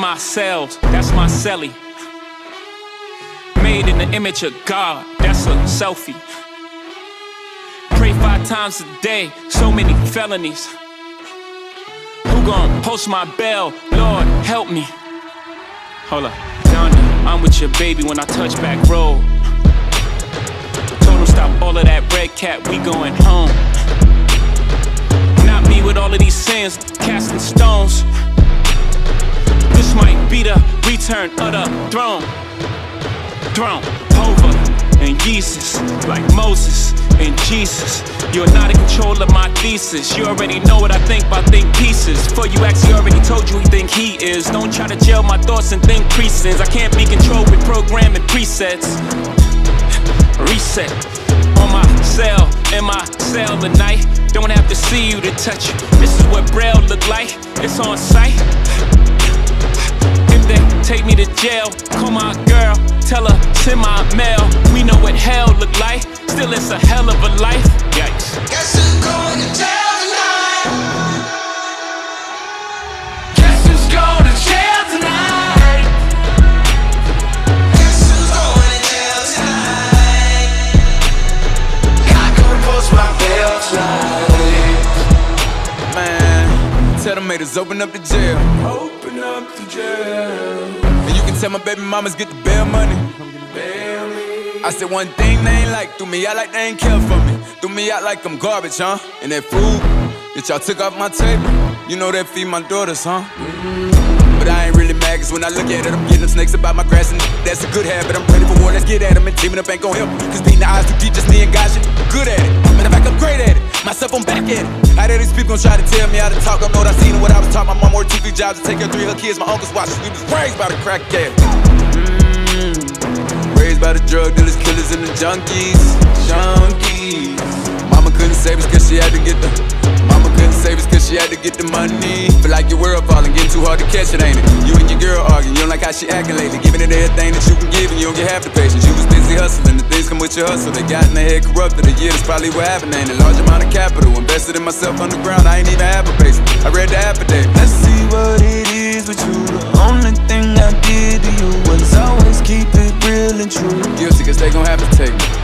my cells, that's my celly. Made in the image of God, that's a selfie. Pray 5 times a day, so many felonies. Who gon' post my bail? Lord, help me. Hold up, Donda, I'm with your baby when I touch back road. Told him stop all of that red cat, we going home. Not me with all of these sins, casting stones. This might be the return of the throne. Over and Jesus, like Moses and Jesus. You're not in control of my thesis. You already know what I think by think pieces. For you actually already told you who think he is. Don't try to jail my thoughts and think presents. I can't be controlled with programming presets. Reset on my cell, in my cell at night. Don't have to see you to touch you. This is what Braille look like, it's on sight. If they take me to jail, call my girl, tell her send my mail. We know what hell look like, still it's a hell of a life. Yikes. Guess who's going to jail tonight? Guess who's going to jail tonight? Guess who's going to jail tonight? Gotta go and post my bail tonight. Man, tell them haters open up the jail. Open up the jail. And you can tell my baby mamas get the bail money. I said one thing they ain't like, threw me out like they ain't care for me. Threw me out like I'm garbage, huh? And that food that y'all took off my table, you know that feed my daughters, huh? But I ain't really mad, cause when I look at it, I'm getting them snakes about my grass, and that's a good habit. I'm ready for war, let's get at them, and teaming up ain't gon' help. Cause beating the odds too deep, just me and God shit, good at it. Matter of fact, I'm great at it, myself, I'm back at it. How dare these people gon' try to tell me how to talk? I know what I seen and what I was taught. My mom worked 2-3 jobs to take care of 3 of her kids. My uncle's watches, we was raised by the crack addict. Raised by the drug dealers, killers, and the junkies. Mama couldn't save us cause she had to get the money. Feel like your world falling, getting too hard to catch it, ain't it? You and your girl arguing, you don't like how she acting lately. Giving it everything that you can give and you don't get half the patience. You was busy hustling, the things come with your hustle. They got in their head corrupted, a year, that's probably what happened. Ain't a large amount of capital invested in myself underground, I ain't even have a base. I read the affidavit. Let's see what it is with you. The only thing I did to you was always keep it real and true. Guilty cause they gon' have to take me.